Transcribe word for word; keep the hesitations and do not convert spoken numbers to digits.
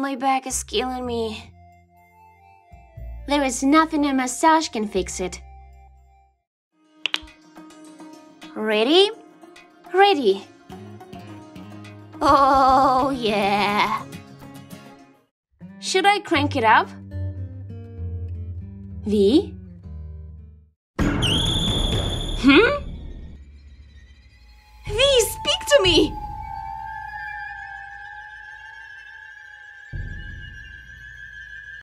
my back is killing me. There is nothing a massage can fix it. Ready? Ready. Oh, yeah. Should I crank it up? V? Hmm? V, speak to me!